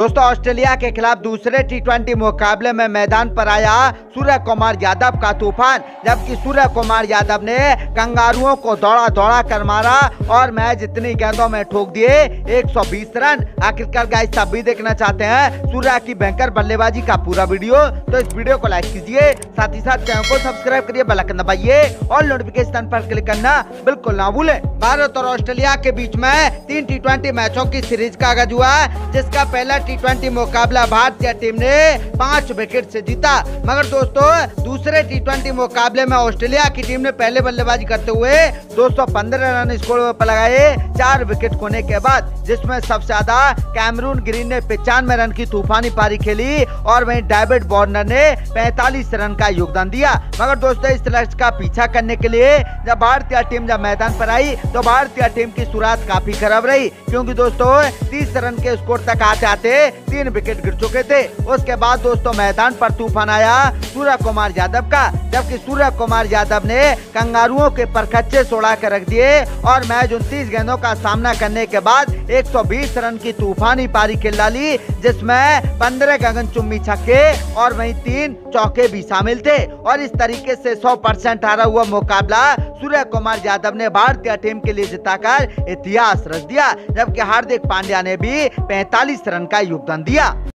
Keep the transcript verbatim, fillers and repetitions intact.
दोस्तों ऑस्ट्रेलिया के खिलाफ दूसरे टी ट्वेंटी मुकाबले में मैदान पर आया सूर्य कुमार यादव का तूफान, जबकि सूर्य कुमार यादव ने कंगारुओं को दौड़ा दौड़ा कर मारा और मैच इतनी गेंदों में ठोक दिए एक सौ बीस रन। आखिरकार गाइस आप भी देखना चाहते हैं सूर्य की भयंकर बल्लेबाजी का पूरा वीडियो, तो इस वीडियो को लाइक कीजिए, साथ ही साथ चैनल को सब्सक्राइब करिए, बेल आइकन दबाइए और नोटिफिकेशन पर क्लिक करना बिल्कुल ना भूलें। भारत और ऑस्ट्रेलिया के बीच में तीन टी ट्वेंटी मैचों की सीरीज का आगाज हुआ, जिसका पहला टी ट्वेंटी मुकाबला भारतीय टीम ने पांच विकेट से जीता। मगर दोस्तों दूसरे टी ट्वेंटी मुकाबले में ऑस्ट्रेलिया की टीम ने पहले बल्लेबाजी करते हुए दो सौ पंद्रह रन स्कोर पर लगाए चार विकेट खोने के बाद, जिसमें सबसे ज्यादा कैमरून ग्रीन ने पचानवे रन की तूफानी पारी खेली और वहीं डेविड वार्नर ने पैंतालीस रन का योगदान दिया। मगर दोस्तों इस लक्ष्य का पीछा करने के लिए जब भारतीय टीम जब मैदान पर आई तो भारतीय टीम की शुरुआत काफी खराब रही, क्योंकि दोस्तों तीस रन के स्कोर तक आते आते तीन विकेट गिर चुके थे। उसके बाद दोस्तों मैदान पर तूफान आया सूर्य कुमार यादव का, जबकि सूर्य कुमार यादव ने कंगारुओं के परखच्चे सोड़ा कर रख दिए और मैच उनतीस गेंदों का सामना करने के बाद एक सौ बीस रन की तूफानी पारी खेल डाली, जिसमें पंद्रह गगनचुंबी छक्के और वहीं तीन चौके भी शामिल थे। और इस तरीके से सौ परसेंट हारा हुआ मुकाबला सूर्य कुमार यादव ने भारतीय टीम के लिए जिताकर इतिहास रच दिया, जबकि हार्दिक पांड्या ने भी पैंतालीस रन का योगदान दिया।